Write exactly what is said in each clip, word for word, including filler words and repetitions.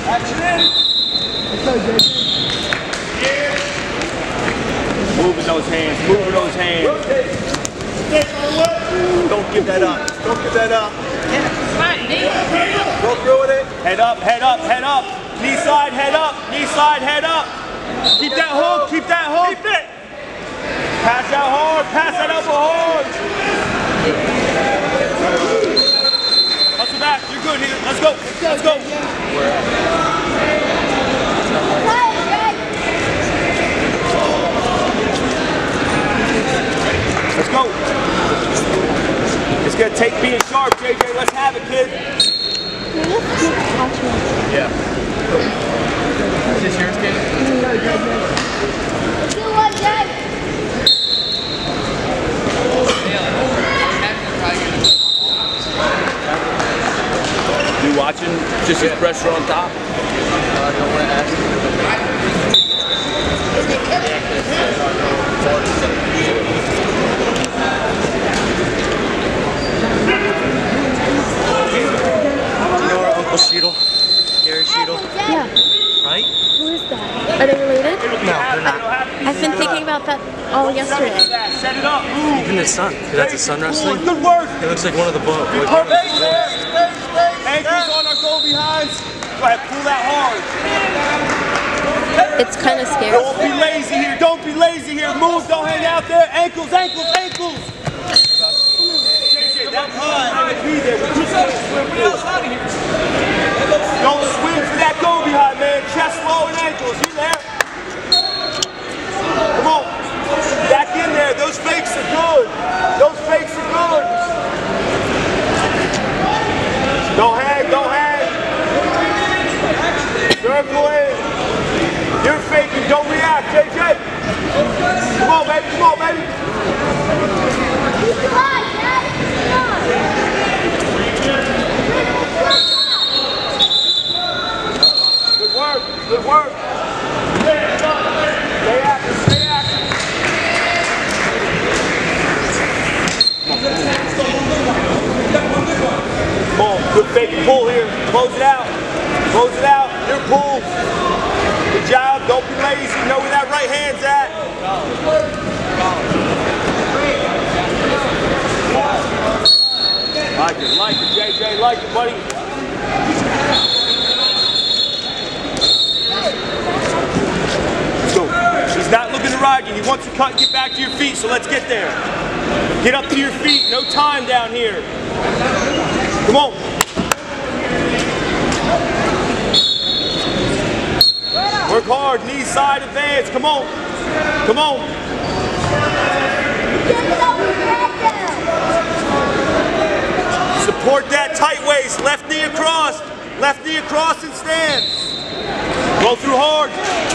Moving those hands, moving those hands. Don't give that up. Don't give that up. Go through with it. Head up, head up, head up. Knee side, head up. Knee side, head up. Keep that hook, keep that hook. Keep it. Pass that hard, pass that elbow hard. Hustle back, you're good here. Let's go, let's go. Let's go. It's gonna take being sharp, J J. Let's have it, kid. Yeah. Is this yours, kid? No, J J. Do one, J J. You watching? Just his pressure on top. I don't want to ask you. Sheetal, Gary Sheetal. Yeah. Right? Who is that? Are they related? No, they're not. I've been thinking about that all yesterday. Set it up. Even his son. That's his son wrestling. Good work. He looks like one of the boys. Ankles on our goal behinds. Go ahead, pull that hard. It's kind of scary. Don't be lazy here. Don't be lazy here. Move. Don't hang out there. Ankles, ankles, ankles. That hard. Be there. Don't swing for that go behind, man. Chest low and ankles. You there? Come on. Back in there. Those fakes are good. Those fakes are good. Don't hang. Don't hang. Circle in. You're faking. Don't react, J J. Come on, baby. Come on, baby. Come on, Dad. Good work, good work. Stay active, stay active. Come on, good fake and pull here. Close it out. Close it out. Your pull. Good job. Don't be lazy. Know where that right hand's at. Like it, like it, J J, like it, buddy. Let's go. He's not looking to ride you. He wants to cut and get back to your feet, so let's get there. Get up to your feet. No time down here. Come on. Work hard. Knee side advance. Come on. Come on. Support that tight waist. Left knee across. Left knee across and stand. Go through hard.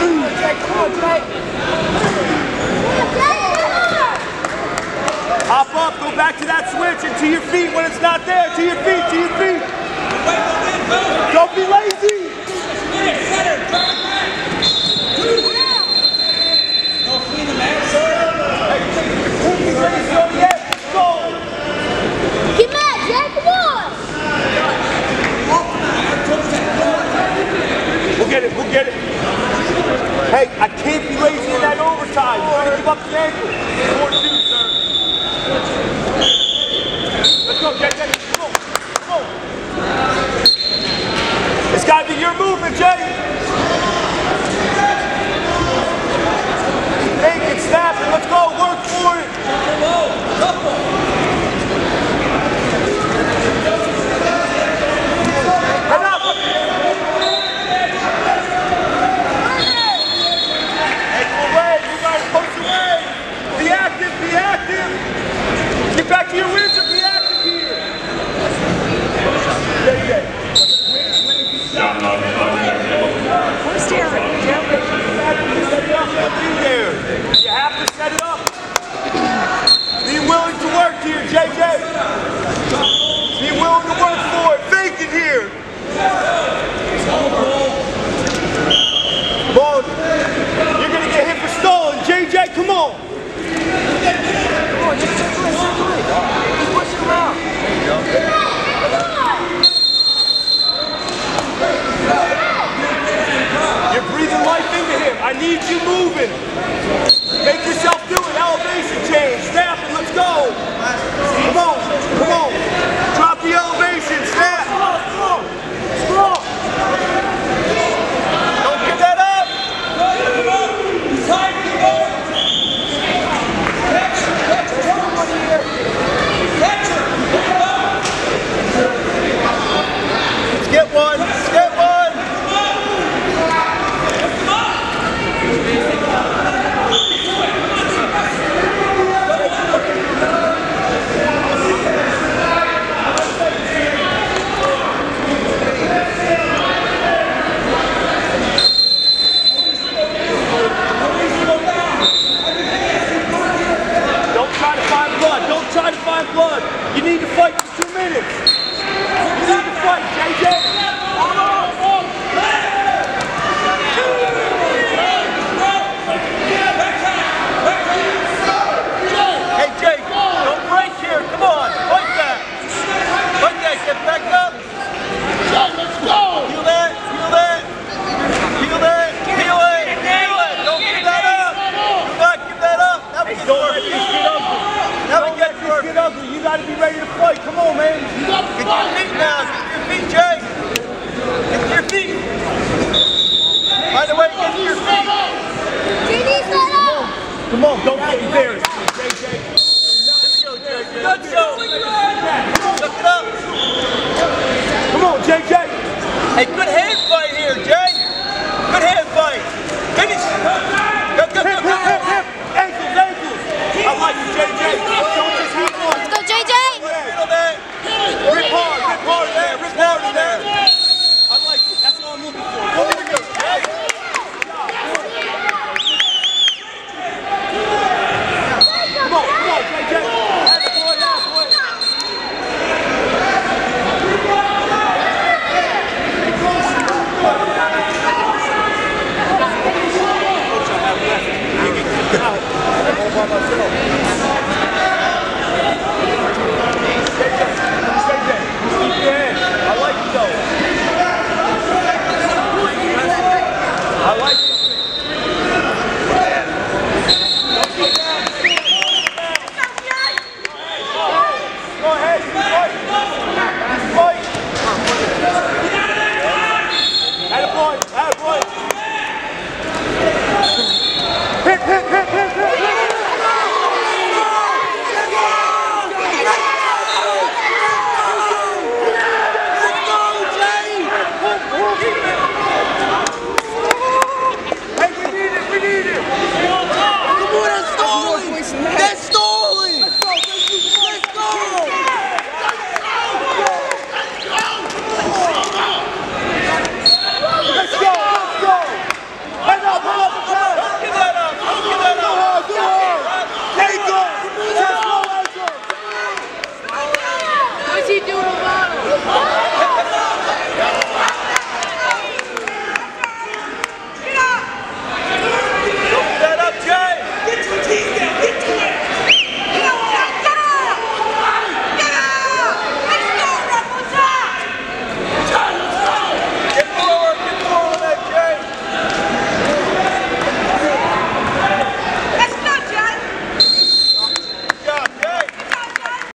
Hop up. Go back to that switch and to your feet when it's not there. To your feet. To your feet. Don't be lazy. No clean the mat, sir. Get mad, Jack, come on! We'll get it, we'll get it. Hey, I can't be lazy in that overtime. You're going to give up the ankle. four two, sir. Let's go, Jay, Jay. Come on, come on. It's got to be your movement, Jay. Take it, snap it, let's go, work for it. Head up. Ankle away, you guys push away. Be active, be active. Get back to your wizard, be active here. Stay there. Where's Darren? There. You have to set it up. Be willing to work here, J J. Be willing to work for it. Fake it here. Come on. You're going to get hit for stalling. J J, come on. Come on, just circle it, circle it. Just push him out. There you go. I need you moving. Make yourself do